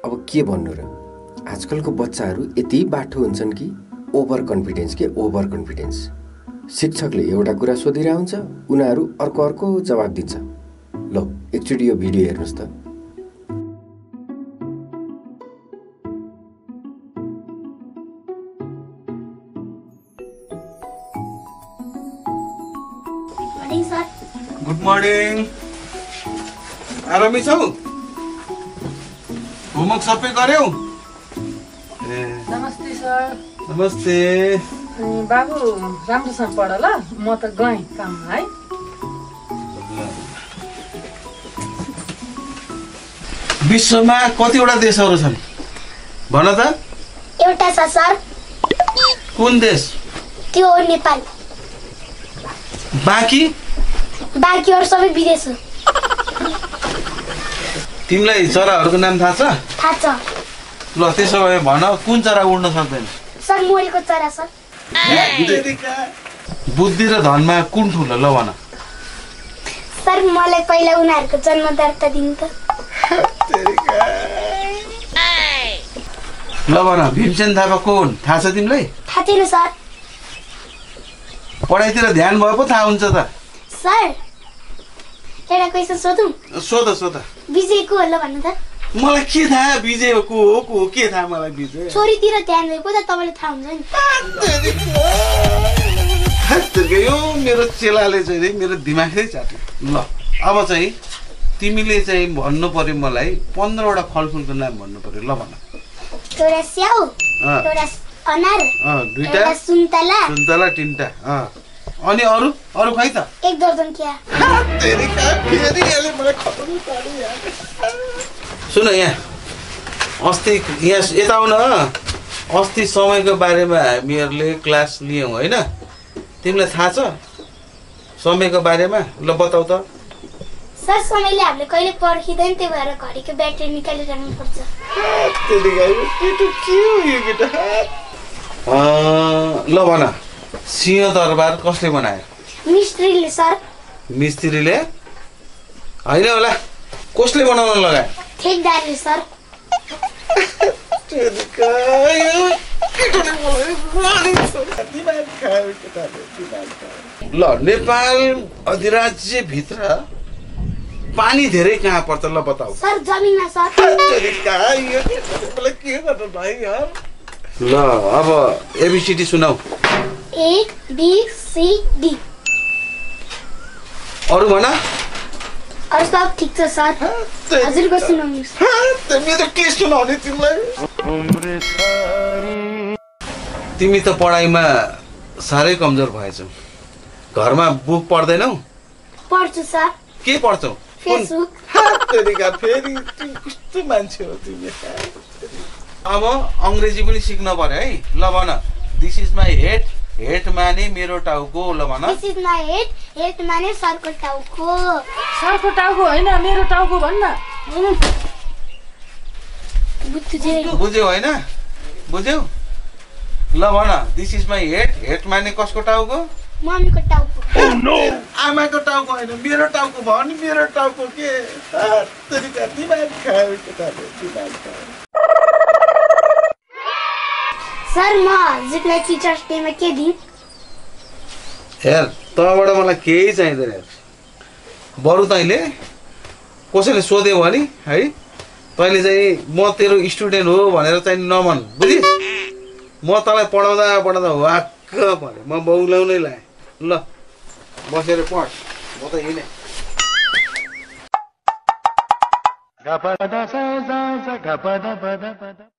अब के भन्नु र आजकलको बच्चाहरू यति बाठो हुन्छन् कि ओभर कन्फिडेन्स के ओभर कन्फिडेन्स। शिक्षकले एउटा कुरा सोधिरा हुन्छ उनीहरू अर्को जवाब दिन्छ। ल एकचोटि यो भिडियो हेर्नुस् त। Good morning. आरामै छौ? होमवर्क सबै गर्यौ? नमस्ते सर। नमस्ते। बाबु राम्रोसँग पढ ल, म त गएँ काममा है। विश्वमा कतिवटा देशहरू छन् भन त? एउटा छ सर। कुन देश? त्यो हो नेपाल। बाँकी अरू सबै विदेश हो। तिमीलाई चराहरूको नाम थाहा छ? थाहा छ। ल त्यसो भए भन कुन चरा उड्न सक्दैन? सर मोरीको चरा सर। बुद्धि र धनमा कुन ठुलो? ल भन। सर मलाई पहिला उनीहरूको जन्म दर्ता दिनु त। ल भन भीमसेन थापा कोन थाहा छ तिमीलाई? थाहा छैन सर। पढाइतिर ध्यान भए पो थाहा हुन्छ त। सर एउटा क्वेसन सोधौँ? सोध। विजय को हो ल भन्नु त? मलाई के थाहा विजय को हो के थाहा मलाई विजय। छोरीतिर ध्यान दिएको त तपाईँले थाहा हुन्छ नि। यो मेरो चेलाले चाहिँ मेरो दिमागै चाट्यो। ल अब चाहिँ तिमीले चाहिँ भन्नु पर्यो मलाई 15वटा फलफुलको नाम भन्नु पर्यो। ल भन। एउटा स्याउ, एउटा अनार, दुईटा, सुन्तला, तीनटा, अनि अरु खै त? एक दर्जन क्या। सुन यहाँ अस्ति यहाँ यता आउन। अस्ति समयको बारेमा हामीहरूले क्लास लियौँ होइन? तिमीलाई थाहा छ समयको बारेमा? ल बताउ त। सर समयले हामीले कहिले पर्खिँदैन, त्यही भएर घडीको ब्याट्री निकालेर राख्नुपर्छ। ल भन सिंह दरबार कसले बनायो? मिस्त्रीले सर। मिस्त्रीले होइन होला, कसले बनाउन लगायो? ठेकदारले सर। ल नेपाल अधिराज्यभित्र पानी धेरै कहाँ पर्छ? ल बताऊ। सर जमिनमा सर। ल अब एबीसीडी सुनाऊ। A B C D. अरु भन। अरु सब ठिक छ सर। हजुरको सुनाउनुस्। मेरो के सुनाउने तिमीलाई? तिमी त पढाइमा साह्रै कमजोर भएछौ। घरमा बुक पढ्दैनौ? पढ्छु सर। के पढ्छौ? फेसबुक। फेरि कस्तो मान्छे हो तिमी। अब अंग्रेजी पनि सिक्न पर्यो है। ल भन this is my head, head माने मेरो टाउको। ल भन। This is my head, head माने सरको टाउको। सरको टाउको होइन मेरो टाउको भन्न। बुझ्यौ होइन? बुझ्यौ? ल भन this is my head, head माने कसको टाउको? मम्मीको टाउको। आमाको टाउको होइन मेरो टाउको भयो नि। मेरो टाउको के दिमाग खायो। सर म हजुरलाई टिचर्स डेमा के दिउँ? हेर तँबाट मलाई केही चाहिँदैन। बरु तैँले कसैले सोध्यो भने है तैँले चाहिँ म तेरो स्टुडेन्ट हो भनेर चाहिँ नभन्, बुझिस्? म तँलाई पढाउँदा वाक्क भने म बौलाउनै लाएँ। ल बसेर पढ, म त हिँडेँ।